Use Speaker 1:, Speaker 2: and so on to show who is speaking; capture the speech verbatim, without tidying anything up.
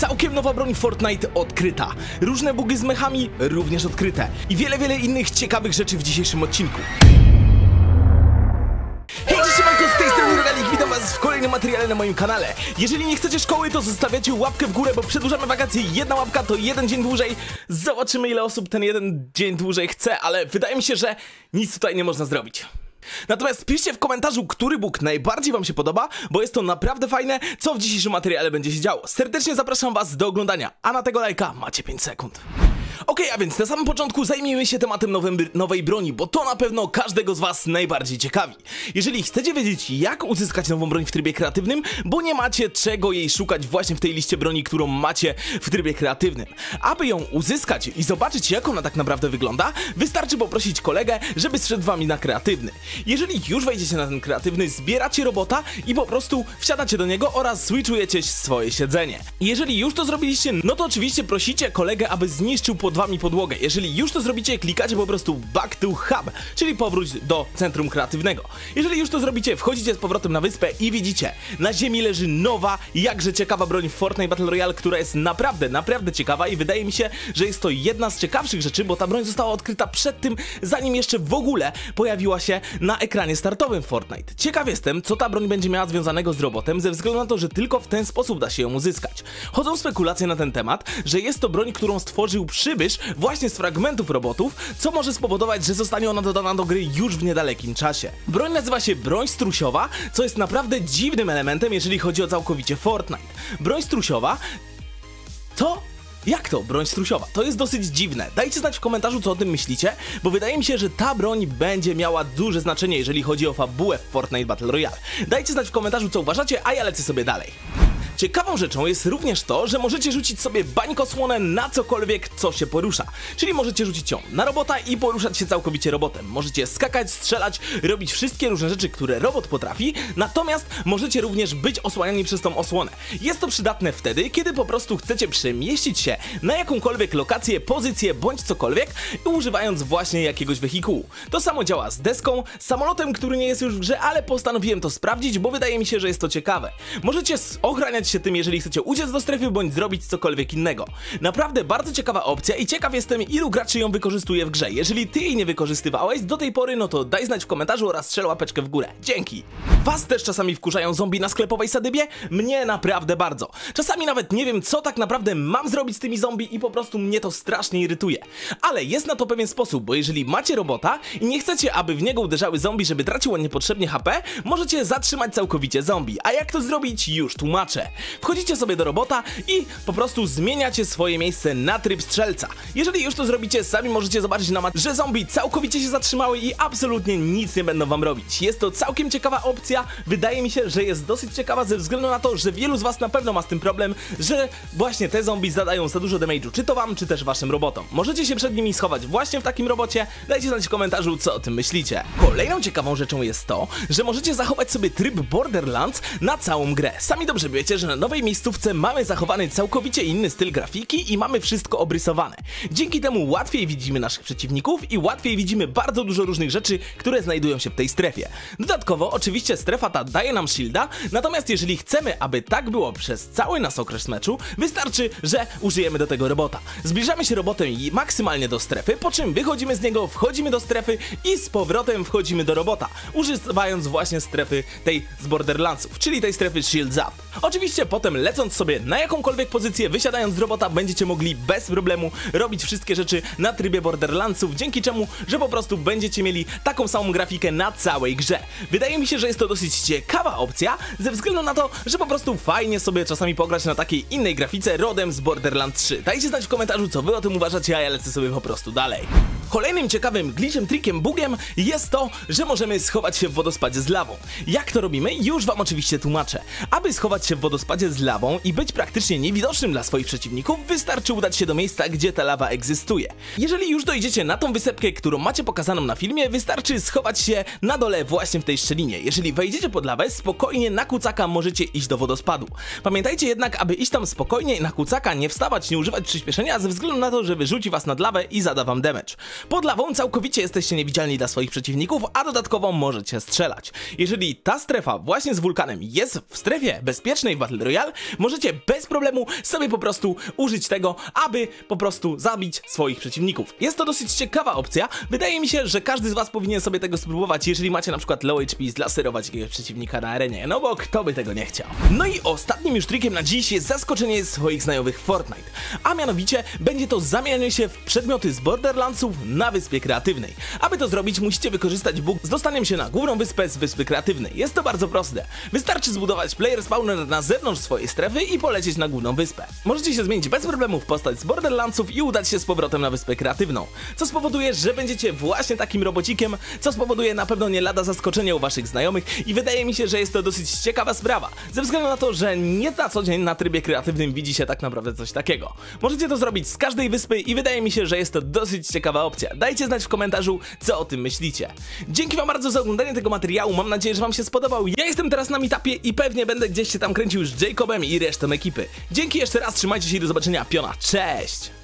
Speaker 1: całkiem nowa broń Fortnite odkryta, różne bugi z mechami również odkryte i wiele, wiele innych ciekawych rzeczy w dzisiejszym odcinku. Hej, cześć, siemanko, z tej strony Rogalik, witam was w kolejnym materiale na moim kanale. Jeżeli nie chcecie szkoły, to zostawiacie łapkę w górę, bo przedłużamy wakacje. Jedna łapka to jeden dzień dłużej. Zobaczymy, ile osób ten jeden dzień dłużej chce, ale wydaje mi się, że nic tutaj nie można zrobić. Natomiast piszcie w komentarzu, który bóg najbardziej wam się podoba, bo jest to naprawdę fajne, co w dzisiejszym materiale będzie się działo. Serdecznie zapraszam was do oglądania, a na tego lajka macie pięć sekund. Okej, okay, a więc na samym początku zajmijmy się tematem nowym, nowej broni, bo to na pewno każdego z was najbardziej ciekawi. Jeżeli chcecie wiedzieć, jak uzyskać nową broń w trybie kreatywnym, bo nie macie czego jej szukać właśnie w tej liście broni, którą macie w trybie kreatywnym. Aby ją uzyskać i zobaczyć, jak ona tak naprawdę wygląda, wystarczy poprosić kolegę, żeby zszedł wami na kreatywny. Jeżeli już wejdziecie na ten kreatywny, zbieracie robota i po prostu wsiadacie do niego oraz switchujecie swoje siedzenie. Jeżeli już to zrobiliście, no to oczywiście prosicie kolegę, aby zniszczył pod wami podłogę. Jeżeli już to zrobicie, klikacie po prostu back to hub, czyli powróć do centrum kreatywnego. Jeżeli już to zrobicie, wchodzicie z powrotem na wyspę i widzicie, na ziemi leży nowa, jakże ciekawa broń w Fortnite Battle Royale, która jest naprawdę, naprawdę ciekawa i wydaje mi się, że jest to jedna z ciekawszych rzeczy, bo ta broń została odkryta przed tym, zanim jeszcze w ogóle pojawiła się na ekranie startowym Fortnite. Ciekaw jestem, co ta broń będzie miała związanego z robotem, ze względu na to, że tylko w ten sposób da się ją uzyskać. Chodzą spekulacje na ten temat, że jest to broń, którą stworzył przybysz właśnie z fragmentów robotów, co może spowodować, że zostanie ona dodana do gry już w niedalekim czasie. Broń nazywa się broń strusiowa, co jest naprawdę dziwnym elementem, jeżeli chodzi o całkowicie Fortnite. Broń strusiowa to... Jak to? Broń strusiowa? To jest dosyć dziwne. Dajcie znać w komentarzu, co o tym myślicie, bo wydaje mi się, że ta broń będzie miała duże znaczenie, jeżeli chodzi o fabułę w Fortnite Battle Royale. Dajcie znać w komentarzu, co uważacie, a ja lecę sobie dalej. Ciekawą rzeczą jest również to, że możecie rzucić sobie bańkosłonę na cokolwiek, co się porusza. Czyli możecie rzucić ją na robota i poruszać się całkowicie robotem. Możecie skakać, strzelać, robić wszystkie różne rzeczy, które robot potrafi, natomiast możecie również być osłaniani przez tą osłonę. Jest to przydatne wtedy, kiedy po prostu chcecie przemieścić się na jakąkolwiek lokację, pozycję bądź cokolwiek, używając właśnie jakiegoś wehikułu. To samo działa z deską, z samolotem, który nie jest już w grze, ale postanowiłem to sprawdzić, bo wydaje mi się, że jest to ciekawe. Możecie ochraniać się tym, jeżeli chcecie uciec do strefy bądź zrobić cokolwiek innego. Naprawdę bardzo ciekawa opcja i ciekaw jestem, ilu graczy ją wykorzystuje w grze. Jeżeli ty jej nie wykorzystywałeś do tej pory, no to daj znać w komentarzu oraz strzel łapeczkę w górę. Dzięki! Was też czasami wkurzają zombie na sklepowej sadybie? Mnie naprawdę bardzo. Czasami nawet nie wiem, co tak naprawdę mam zrobić z tymi zombie i po prostu mnie to strasznie irytuje. Ale jest na to pewien sposób, bo jeżeli macie robota i nie chcecie, aby w niego uderzały zombie, żeby tracił on niepotrzebnie H P, możecie zatrzymać całkowicie zombie. A jak to zrobić? Już tłumaczę. Wchodzicie sobie do robota i po prostu zmieniacie swoje miejsce na tryb strzelca. Jeżeli już to zrobicie, sami możecie zobaczyć na mapie, że zombie całkowicie się zatrzymały i absolutnie nic nie będą wam robić. Jest to całkiem ciekawa opcja, wydaje mi się, że jest dosyć ciekawa ze względu na to, że wielu z was na pewno ma z tym problem, że właśnie te zombie zadają za dużo damage'u, czy to wam, czy też waszym robotom. Możecie się przed nimi schować właśnie w takim robocie, dajcie znać w komentarzu, co o tym myślicie. Kolejną ciekawą rzeczą jest to, że możecie zachować sobie tryb Borderlands na całą grę. Sami dobrze wiecie, że na nowej miejscówce mamy zachowany całkowicie inny styl grafiki i mamy wszystko obrysowane. Dzięki temu łatwiej widzimy naszych przeciwników i łatwiej widzimy bardzo dużo różnych rzeczy, które znajdują się w tej strefie. Dodatkowo oczywiście strefa ta daje nam shielda, natomiast jeżeli chcemy, aby tak było przez cały nasz okres meczu, wystarczy, że użyjemy do tego robota. Zbliżamy się robotem i maksymalnie do strefy, po czym wychodzimy z niego, wchodzimy do strefy i z powrotem wchodzimy do robota, używając właśnie strefy tej z Borderlandsów, czyli tej strefy Shields Up. Oczywiście potem lecąc sobie na jakąkolwiek pozycję, wysiadając z robota, będziecie mogli bez problemu robić wszystkie rzeczy na trybie Borderlandsów, dzięki czemu, że po prostu będziecie mieli taką samą grafikę na całej grze. Wydaje mi się, że jest to dosyć ciekawa opcja, ze względu na to, że po prostu fajnie sobie czasami pograć na takiej innej grafice rodem z Borderlands trzy. Dajcie znać w komentarzu, co wy o tym uważacie, a ja lecę sobie po prostu dalej. Kolejnym ciekawym glitchem, trikiem, bugiem jest to, że możemy schować się w wodospadzie z lawą. Jak to robimy? Już wam oczywiście tłumaczę. Aby schować się w wodospadzie z lawą i być praktycznie niewidocznym dla swoich przeciwników, wystarczy udać się do miejsca, gdzie ta lawa egzystuje. Jeżeli już dojdziecie na tą wysepkę, którą macie pokazaną na filmie, wystarczy schować się na dole właśnie w tej szczelinie. Jeżeli wejdziecie pod lawę, spokojnie na kucaka możecie iść do wodospadu. Pamiętajcie jednak, aby iść tam spokojnie na kucaka, nie wstawać, nie używać przyspieszenia, ze względu na to, że wyrzuci was nad lawę i zada wam damage. Pod lawą całkowicie jesteście niewidzialni dla swoich przeciwników, a dodatkowo możecie strzelać. Jeżeli ta strefa właśnie z wulkanem jest w strefie bezpiecznej w Battle Royale, możecie bez problemu sobie po prostu użyć tego, aby po prostu zabić swoich przeciwników. Jest to dosyć ciekawa opcja. Wydaje mi się, że każdy z was powinien sobie tego spróbować, jeżeli macie na przykład low H P, zlaserować jakiegoś przeciwnika na arenie, no bo kto by tego nie chciał. No i ostatnim już trikiem na dziś jest zaskoczenie swoich znajomych w Fortnite, a mianowicie będzie to zamienianie się w przedmioty z Borderlandsów na wyspie kreatywnej. Aby to zrobić, musicie wykorzystać bug z dostaniem się na główną wyspę z wyspy kreatywnej. Jest to bardzo proste. Wystarczy zbudować player spawner na zewnątrz swojej strefy i polecieć na główną wyspę. Możecie się zmienić bez problemu w postać z Borderlandsów i udać się z powrotem na wyspę kreatywną, co spowoduje, że będziecie właśnie takim robocikiem, co spowoduje na pewno nie lada zaskoczenie u waszych znajomych i wydaje mi się, że jest to dosyć ciekawa sprawa, ze względu na to, że nie na co dzień na trybie kreatywnym widzi się tak naprawdę coś takiego. Możecie to zrobić z każdej wyspy i wydaje mi się, że jest to dosyć ciekawa opcja. Dajcie znać w komentarzu, co o tym myślicie. Dzięki wam bardzo za oglądanie tego materiału, mam nadzieję, że wam się spodobał. Ja jestem teraz na meetupie i pewnie będę gdzieś się tam kręcił z Jacobem i resztą ekipy. Dzięki jeszcze raz, trzymajcie się i do zobaczenia, piona, cześć!